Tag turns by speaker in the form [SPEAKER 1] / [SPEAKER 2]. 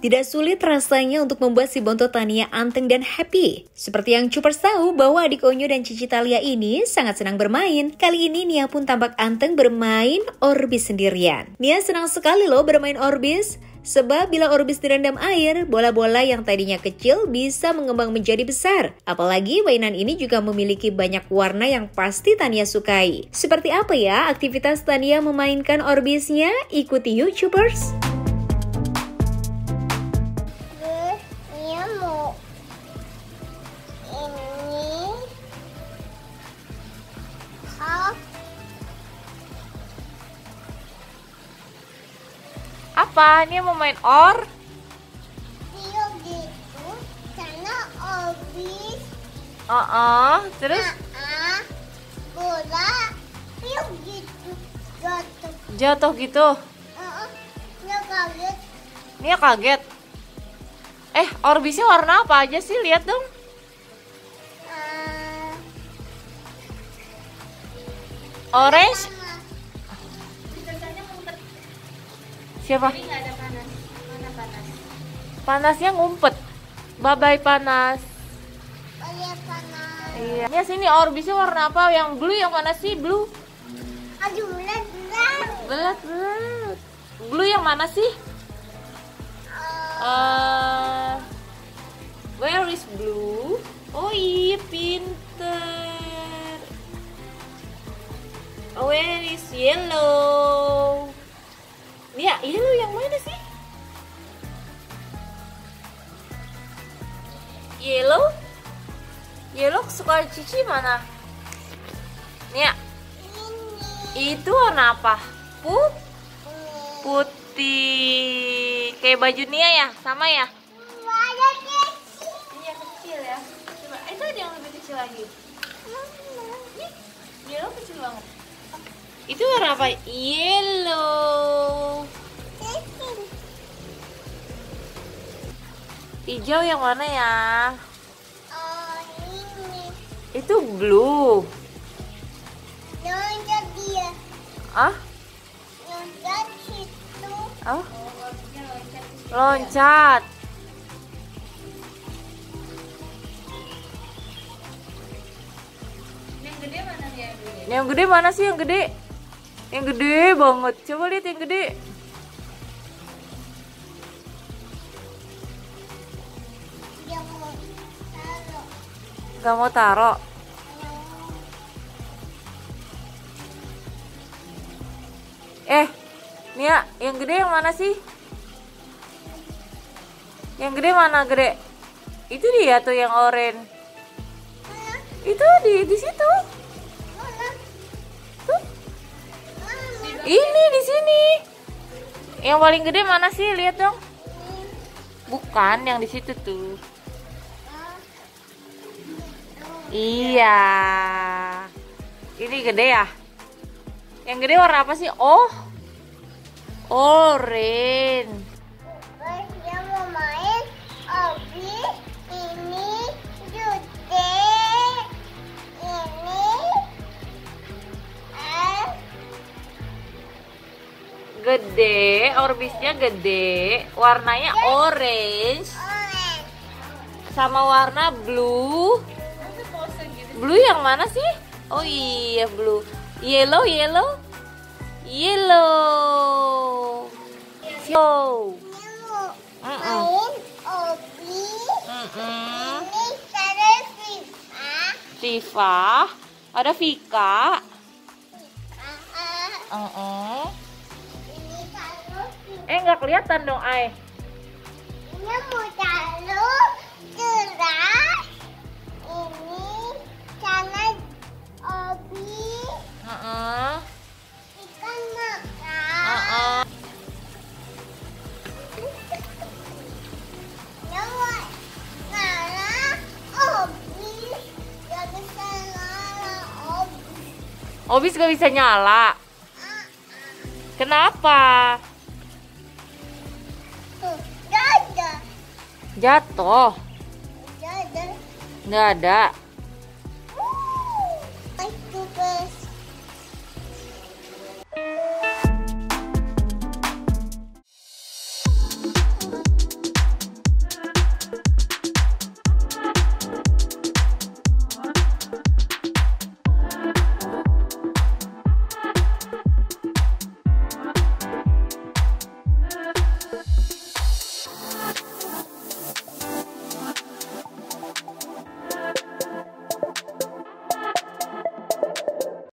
[SPEAKER 1] Tidak sulit rasanya untuk membuat si Bonto Tania anteng dan happy. Seperti yang Cupers tahu bahwa adik Onyo dan Cici Thalia ini sangat senang bermain. Kali ini Nia pun tampak anteng bermain Orbis sendirian. Nia senang sekali loh bermain Orbis. Sebab bila Orbis direndam air, bola-bola yang tadinya kecil bisa mengembang menjadi besar. Apalagi mainan ini juga memiliki banyak warna yang pasti Tania sukai. Seperti apa ya aktivitas Tania memainkan Orbisnya? Ikuti yuk Cupers!
[SPEAKER 2] Apa? Ini mau main or?
[SPEAKER 3] Iya gitu, karena Orbis.
[SPEAKER 2] Terus?
[SPEAKER 3] Bola, iya gitu, jatuh.
[SPEAKER 2] Jatuh gitu?
[SPEAKER 3] Dia kaget.
[SPEAKER 2] Nia kaget. Orbisnya warna apa aja sih? Lihat dong. Orange? Siapa?
[SPEAKER 3] Ini nggak ada panas. Mana panas?
[SPEAKER 2] Panasnya ngumpet. Bye-bye panas.
[SPEAKER 3] Banyak panas.
[SPEAKER 2] Iya. Nia sini Orbisnya warna apa? Yang blue yang mana sih? Blue.
[SPEAKER 3] Aduh, berat.
[SPEAKER 2] Belat. Blue yang mana sih? Where is blue? Oh iya, pinter. Where is yellow? Nia, yellow yang mana sih? Yellow? Yellow suka Cici mana? Nia, itu warna apa? Putih. Kayak baju Nia ya? Sama ya? Iya kecil ya. Coba, itu ada yang lebih kecil lagi. Yellow kecil banget. Itu warna apa? Yellow. Hijau yang mana ya?
[SPEAKER 3] Ini.
[SPEAKER 2] Itu blue.
[SPEAKER 3] Loncat dia.
[SPEAKER 2] Ah?
[SPEAKER 3] Loncat situ.
[SPEAKER 2] Oh? Loncat.
[SPEAKER 3] Yang gede mana dia?
[SPEAKER 2] Yang gede mana sih yang gede? Yang gede banget. Coba lihat yang gede.
[SPEAKER 3] Dia mau taruh.
[SPEAKER 2] Gak mau taruh. Nia, yang gede yang mana sih? Yang gede mana gede? Itu dia tuh yang oranye. Itu di situ. Tuh. Ini di sini. Yang paling gede mana sih? Lihat dong. Bukan yang di situ tuh. Iya. Ini gede ya? Yang gede warna apa sih? Oh. Orange.
[SPEAKER 3] Dia mau main Orbis. Ini gede. Ini
[SPEAKER 2] Gede, Orbisnya gede. Warnanya orange. Sama warna blue. Blue yang mana sih? Oh iya, blue. Yellow. Yellow.
[SPEAKER 3] dia mau main Orbis. Ini cara
[SPEAKER 2] Viva. Ada Vika.
[SPEAKER 3] Ini taruh.
[SPEAKER 2] Nggak kelihatan dong, Ai.
[SPEAKER 3] Ini mau taruh gelas. Ini cara Orbis. Ikan makan.
[SPEAKER 2] Orbis gak bisa nyala. Kenapa? Jatuh. Nggak ada.